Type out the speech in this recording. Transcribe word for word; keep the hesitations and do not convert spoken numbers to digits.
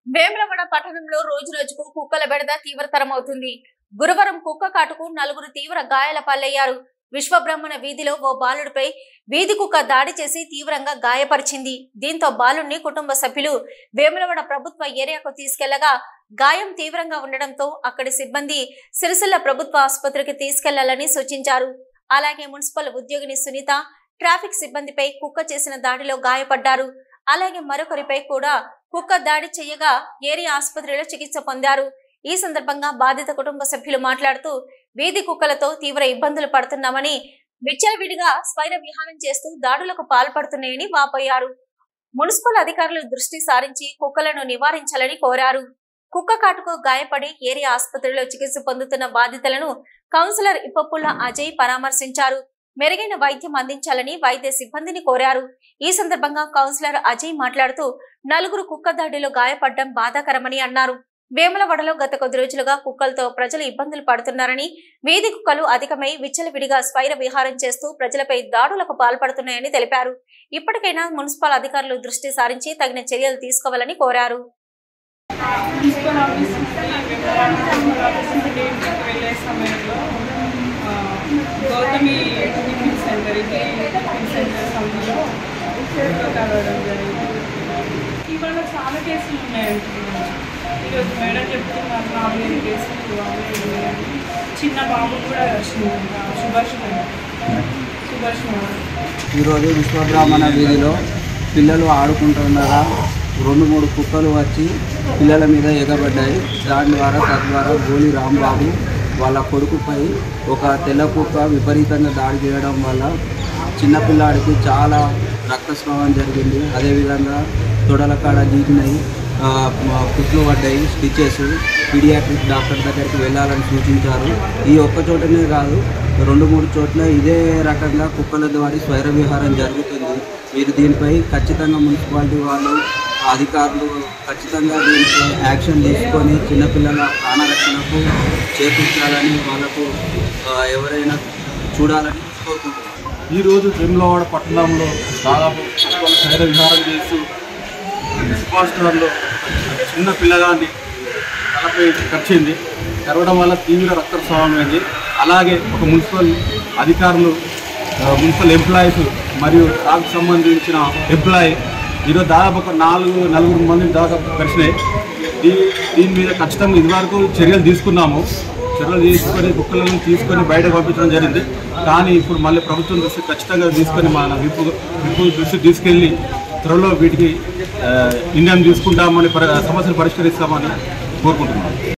వేములవాడ పట్టణంలో రోజు రోజుకు కుక్కల బెడద తీవ్రతరమవుతుంది. గురువారం కుక్క కాటుకు నలుగురు తీవ్ర గాయాల పాలయ్యారు. విశ్వబ్రహ్మణ వీధిలో ఓ బాలుడిపై వీధి కుక్క దాడి చేసి తీవ్రంగా గాయపరిచింది. దీంతో బాలుడిని కుటుంబ సభ్యులు వేములవాడ ప్రభుత్వ ఏరియాకు తీసుకెళ్లగా గాయం తీవ్రంగా ఉండడంతో అక్కడి సిబ్బంది సిరిసిల్ల ప్రభుత్వ ఆసుపత్రికి తీసుకెళ్లాలని సూచించారు. అలాగే మున్సిపల్ ఉద్యోగిని సునీత ట్రాఫిక్ సిబ్బందిపై కుక్క చేసిన దాడిలో గాయపడ్డారు. అలాగే మరొకరిపై కూడా కుక్క దాడి చేయగా ఏరియా ఆసుపత్రిలో చికిత్స పొందారు. ఈ సందర్భంగా బాధిత కుటుంబ సభ్యులు మాట్లాడుతూ వీధి కుక్కలతో తీవ్ర ఇబ్బందులు పడుతున్నామని, విచ్చలవిడిగా స్వైర విహారం చేస్తూ దాడులకు పాల్పడుతున్నాయని వాపోయారు. మున్సిపల్ అధికారులు దృష్టి సారించి కుక్కలను నివారించాలని కోరారు. కుక్క కాటుకు గాయపడి ఏరియా ఆసుపత్రిలో చికిత్స పొందుతున్న బాధితులను కౌన్సిలర్ ఇప్పపుల్ల అజయ్ పరామర్శించారు. మెరుగైన వైద్యం అందించాలని వైద్య సిబ్బందిని కోరారు. ఈ సందర్భంగా కౌన్సిలర్ అజయ్ మాట్లాడుతూ నలుగురు కుక్క దాడిలో గాయపడడం బాధాకరమని అన్నారు. వేములవాడలో గత కొద్ది రోజులుగా కుక్కలతో ప్రజలు ఇబ్బందులు పడుతున్నారని, వీధి కుక్కలు అధికమై విచ్చలవిడిగా స్వైర విహారం చేస్తూ ప్రజలపై దాడులకు పాల్పడుతున్నాయని తెలిపారు. ఇప్పటికైనా మున్సిపల్ అధికారులు దృష్టి సారించి తగిన చర్యలు తీసుకోవాలని కోరారు. గౌతమి టిఫిన్ సెంటర్ ఇది టిఫిన్ సెంటర్ సందులో కలవడం జరిగింది. ఇవాళ చాలా కేసులు ఉన్నాయండి. ఈరోజు మేడం చెప్తున్నారు నాలుగైదు కేసులు ఉన్నాయని. చిన్న బాబు కూడా వచ్చింది, సుభాష్ సుభాష్. ఈరోజు విశ్వబ్రాహ్మణ వీధిలో పిల్లలు ఆడుకుంటుండగా రెండు మూడు కుక్కలు వచ్చి పిల్లల మీద ఎగబడ్డాయి. దాని ద్వారా తద్వారా గోలి రాంబాబు వాళ్ళ కొడుకుపై ఒక తెల్ల కుక్క విపరీతంగా దాడి చేయడం వల్ల చిన్నపిల్లాడికి చాలా రక్తస్రావం జరిగింది. అదేవిధంగా తొడల కాడ గీకినాయి, కుట్లు పడ్డాయి, స్టిచెస్. పీడియాట్రిక్ డాక్టర్ దగ్గరికి వెళ్ళాలని సూచించారు. ఈ ఒక్క చోటనే కాదు, రెండు మూడు చోట్ల ఇదే రకంగా కుక్కల ద్వారా స్వైర విహారం జరుగుతుంది. మీరు దీనిపై ఖచ్చితంగా మున్సిపాలిటీ వాళ్ళు అధికారులు ఖచ్చితంగా దీనిపై యాక్షన్ తీసుకొని చిన్నపిల్లల ప్రాణరక్షణకు చేకూర్చాలని వాళ్ళకు ఎవరైనా చూడాలని కోరుకుంటున్నారు. ఈరోజు వేములవాడ పట్టణంలో దాదాపు స్వైర విహారం చేస్తూ సుభాష్ నగర్లో చిన్న పిల్లగాన్ని తలపై కరిచింది. కరవడం వల్ల తీవ్ర రక్తస్రావం అయింది. అలాగే ఒక మున్సిపల్ అధికారులు, మున్సిపల్ ఎంప్లాయీస్ మరియు దానికి సంబంధించిన ఎంప్లాయీ ఈరోజు దాదాపు ఒక నాలుగు నలుగురు మంది దాదాపు కలిసినాయి. దీని దీని మీద ఖచ్చితంగా ఇదివరకు చర్యలు తీసుకున్నాము. చర్యలు తీసుకొని కుక్కలను తీసుకొని బయటకు పంపించడం జరిగింది. కానీ ఇప్పుడు మళ్ళీ ప్రభుత్వం దృష్టి ఖచ్చితంగా తీసుకొని మన విప్పు విప్పు దృష్టి తీసుకెళ్ళి త్వరలో వీటికి నిర్ణయం తీసుకుంటామని, సమస్యలు పరిష్కరిస్తామని కోరుకుంటున్నాము.